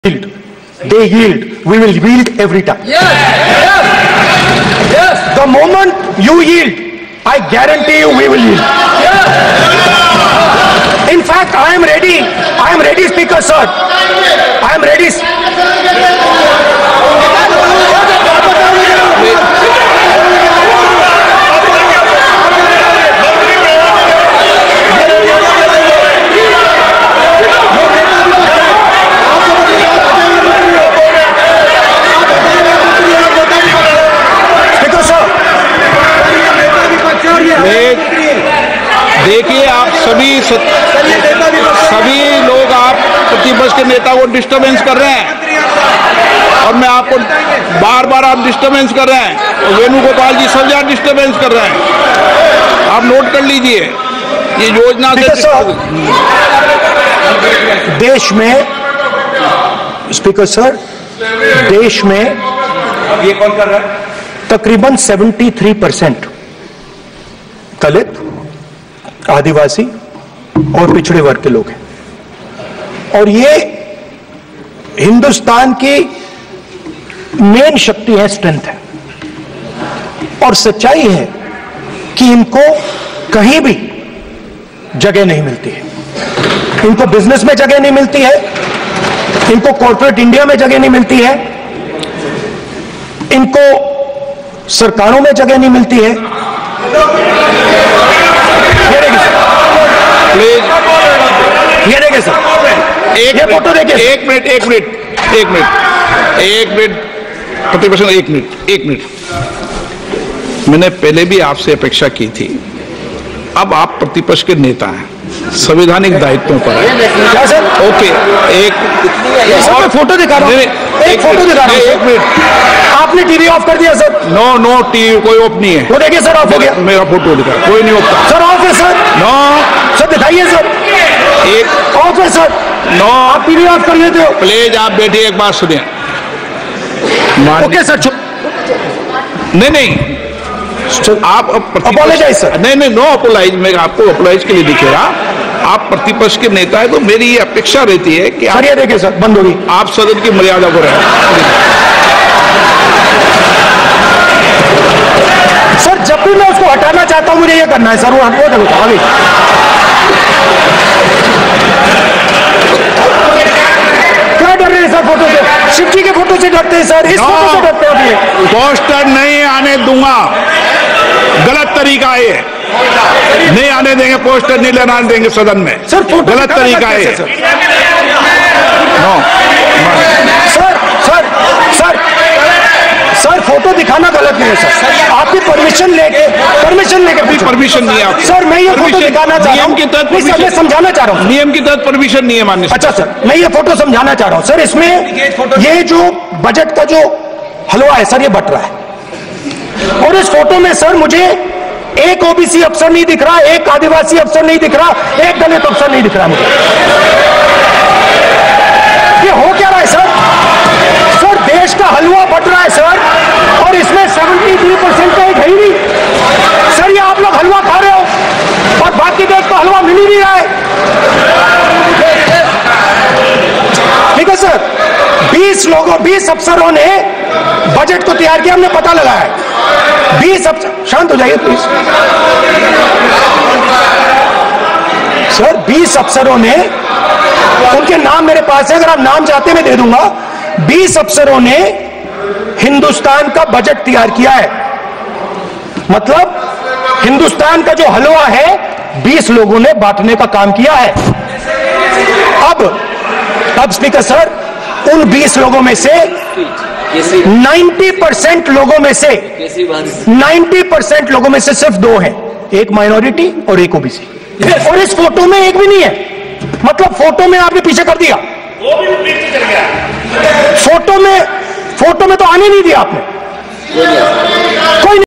They yield. We will yield every time. Yes. The moment you yield, I guarantee you we will yield. In fact, I am ready. I am ready, Speaker, sir. I am ready. देखिए, आप सभी लोग आप प्रतिपक्ष के नेता को disturbance कर रहे हैं और मैं आपको बार बार आप डिस्टर्बेंस कर रहे हैं और वेणुगोपाल जी सब जगह डिस्टर्बेंस कर रहे हैं। आप नोट कर लीजिए ये योजना से देश में स्पीकर सर, देश में ये कौन कर रहा है? तकरीबन 73% दलित, आदिवासी और पिछड़े वर्ग के लोग हैं और ये हिंदुस्तान की मेन शक्ति है, स्ट्रेंथ है। और सच्चाई है कि इनको कहीं भी जगह नहीं मिलती है। इनको बिजनेस में जगह नहीं मिलती है, इनको कॉर्पोरेट इंडिया में जगह नहीं मिलती है, इनको सरकारों में जगह नहीं मिलती है। ये देखिए सर, एक फोटो देखिए। एक मिनट प्रतिपक्ष, एक मिनट। मैंने पहले भी आपसे अपेक्षा की थी, अब आप प्रतिपक्ष के नेता हैं, संवैधानिक दायित्वों पर है। क्या सर? ओके, और फोटो दिखा रहा हूं। एक फोटो दिखा रहा हूं। एक मिनट, आपने टीवी ऑफ कर दिया सर? नो टीवी कोई ऑफ नहीं है। वो देखिए सर, ऑफ हो गया। मेरा फोटो दिखा, कोई नहीं ऑफ सर। ऑफ है सर? नो सर दिखाइए सर। एक ऑफ है सर? नो, आप टीवी ऑफ कर देते हो। प्लीज आप बैठिए, एक बात सुनिए। ओके सर, नहीं आप अपोलोजाइज सर। नहीं, नो अपोलाइज। मैं आपको अपोलाइज के लिए दिखेगा। आप प्रतिपक्ष के नेता है तो मेरी ये अपेक्षा रहती है कि सर ये देखिए सर, बंद होगी। आप सदन की मर्यादा को रखें। सर जब भी मैं उसको हटाना चाहता हूं मुझे ये करना है सर, वो हटवा दो आगे। क्या डर रहे हैं सर फोटो से? शिव जी के फोटो से डरते हैं सर, इस फोटो से डरते हैं। पोस्टर नहीं आने दूंगा, गलत तरीका है, नहीं आने देंगे, पोस्टर नहीं लेना देंगे सदन में। सर गलत तरीका है। नो सर फोटो दिखाना गलत नहीं है सर। आपकी परमिशन लेके परमिशन नहीं है आप सर। मैं ये फोटो दिखाना चाह रहा हूं, नियम के तहत मैं समझाना चाह रहा हूं। नियम के तहत परमिशन नहीं है माननीय। अच्छा सर, मैं ये फोटो समझाना चाह रहा हूं सर। इसमें ये जो बजट का जो हलवा है सर, ये बट रहा है और इस फोटो में सर मुझे एक ओबीसी अफसर नहीं दिख रहा, एक आदिवासी अफसर नहीं दिख रहा, एक दलित अफसर नहीं दिख रहा मुझे। ये हो क्या रहा है सर? सर देश का हलवा बट रहा है सर और इसमें 73% का एक है ही नहीं सर। ये आप लोग हलवा खा रहे हो और बाकी देश का हलवा मिल ही नहीं रहा है। ठीक है सर, 20 अफसरों ने बजट को तैयार किया, हमने पता लगाया है। 20 अफसर, शांत हो जाइए प्लीज सर। 20 अफसरों ने, उनके नाम मेरे पास है, अगर आप नाम चाहते मैं दे दूंगा। 20 अफसरों ने हिंदुस्तान का बजट तैयार किया है। मतलब हिंदुस्तान का जो हलवा है 20 लोगों ने बांटने का काम किया है। अब स्पीकर सर, उन 20 लोगों में से 90% लोगों में से 90% लोगों में से सिर्फ 2 हैं, एक माइनॉरिटी और एक ओबीसी। और इस फोटो में एक भी नहीं है। मतलब फोटो में आपने पीछे कर दिया, वो भी पीछे कर गया। फोटो में तो आने नहीं दिया आपने। कोई